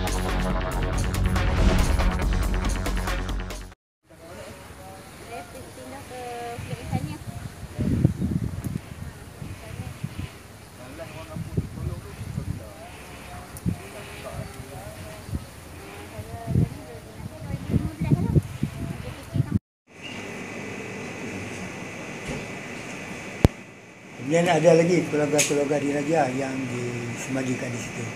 Kemudian ada lagi keluarga-keluarga diraja yang disemajikan di situ.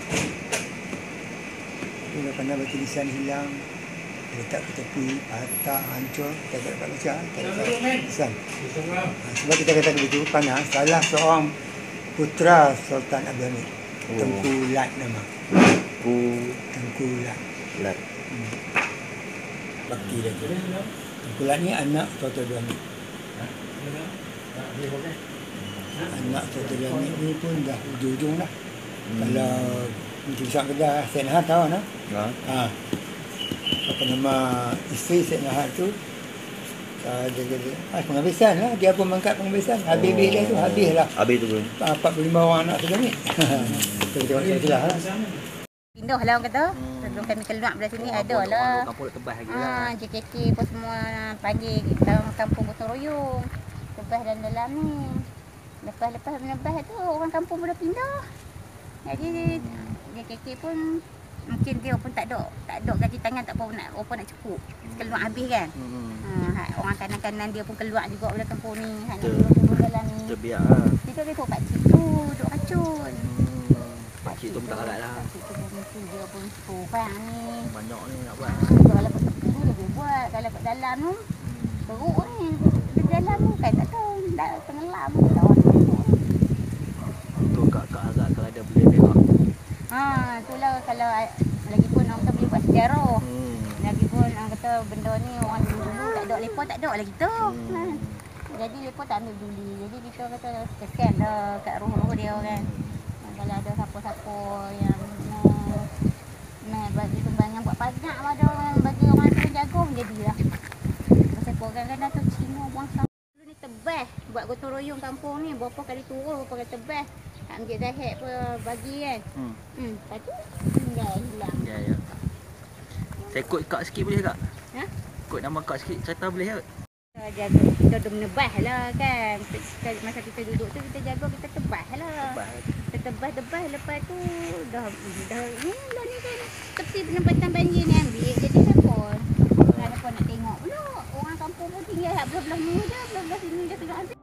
Itu kerana batu nisan hilang, letak ke tepi, patah, hancur, kita tak dapat baca, tak dapat nisan. Sebab kita kata begitu, kerana salah seorang putera Sultan Abdul Hamid, Tengku Lat nama. Tengku Lat. Bakti dia tu. Tengku Lat ni anak Sultan Abdul Hamid. Anak Sultan Abdul Hamid ni pun dah hujung-hujung dah. Kalau Tulisan Kedah Syed Nahar tahu nak? Apa nama isteri Syed Nahar tu? Penghabisan lah. Dia pun mengangkat penghabisan. Habis-habis dia tu habis lah. Habis tu pun 45 orang anak Sultan Hamid. Kita tengok itulah lah. Pindah lah orang kata. Sebelum kami keluar dari sini ada lah. Kampung Tebas lagi lah. JKK pun semua panggil kampung Gotong Royong. Tebas dan dalam ni. Lepas menebas tu orang kampung pun dah pindah. Jadi JKK pun mungkin dia pun tak ada gaji tangan, tak apa nak cukup. Keluar habis kan. Orang kanan-kanan dia pun keluar juga dari kampung ni. Hanya turun dalam ni. Terbiak lah. Kita tengok pakcik tu duduk racun. Pakcik tu pun tak halal lah. Pakcik tu mesti dia pun kurang ni. Banyak ni nak buat. Kalau kat tepi ni lebih buat. Kalau kat dalam tu teruk ni. Di dalam tu kan tak tahu. Dah tenggelam pun tak tahu. Tu kak-kak agak kalau ada boleh tengok. Itulah kalau lagipun orang kata boleh buat sejarah. Lagipun orang kata benda ni orang dulu tak ada, lepas tak ada lagi tu. Jadi lepas tak ambil peduli. Jadi kita kata kesian dah kat roh-roh dia kan. Kalau ada siapa-siapa yang nak bagi sumbangan buat pajak pada orang, bagi orang tu jaga menjadilah. Pasal orang kadang tu Cina buang sampah. Dulu ni tebas buat gotong royong kampung ni, berapa kali turun, berapa kali tebas. Ambil Zahid apa bagi kan. Lepas tu tinggal hilang. Ya. Saya ikut kak sikit boleh tak? Ikut nama kak sikit cerita boleh tak? Jaga, kita dah menebas lah kan. Masa kita duduk tu kita jaga, kita tebas lah. Kita tebas, lepas tu dah ni lah ni kan. Tepi penempatan banjir ni ambil, jadi handphone. Handphone nak tengok pula. Orang kampung pun tinggal belah-belah ni je, belah-belah sini je tengok habis.